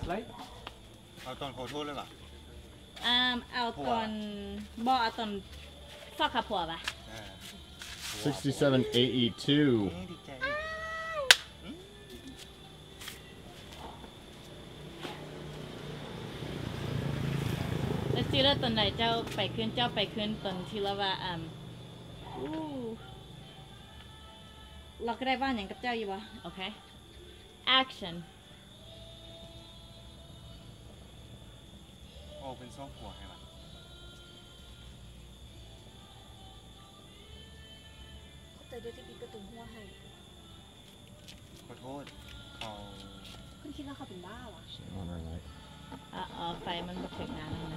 Right? เอาตอนขอโทษเลยป่ะเอาตอนบ่เอาตอนฟอกขับผัวปะ 67 AE2. ดีใจแล้วจีแล้วตอนไหนเจ้าไปขึ้นตอนที่เราว่าเราก็ได้บ้านอย่างกับเจ้าอยู่ปะโอเค action โอ้เป็นซ่องหัวให้ป่ะแต่เดี๋ยวจะปิดประตูหัวให้ขอโทษเขาคุณคิดว่าเขาเป็นบ้าวะ On our light. ไฟมันมาถึงงานแล้วนะ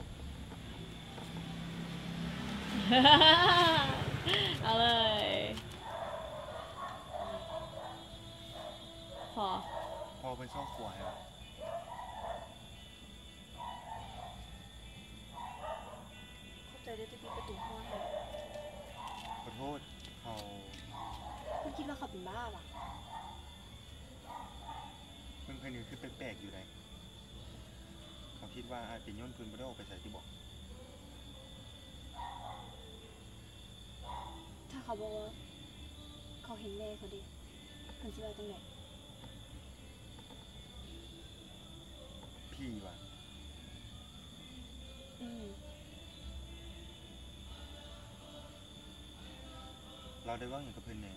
เอาเลยพอพอเป็นซ่องหัวให้ป่ะเข้าใจเดี๋ยวจะปิดประตูหัวให้ขอโทษเขาคุณคิดว่าเขาเป็นบ้าวะเพิ่งเคยนึกคือแปลกๆอยู่เลยเขาคิดว่าอาจเป็นย้อนปืนไม่ได้ออกไปใส่ที่บอกถ้าเขาบอกว่าเขาเห็นแม่เขาดิคุณคิดว่าจังไหนพี่ว่ะ เราได้ว่าอย่างกับเพื่อนเนี่ย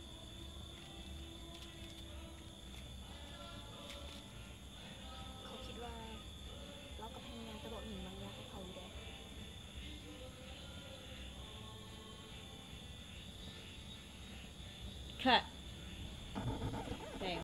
เขาคิดว่าเรากับพยายามจะบอกหนึ่งบางอย่างให้เขาอยู่ได้ cut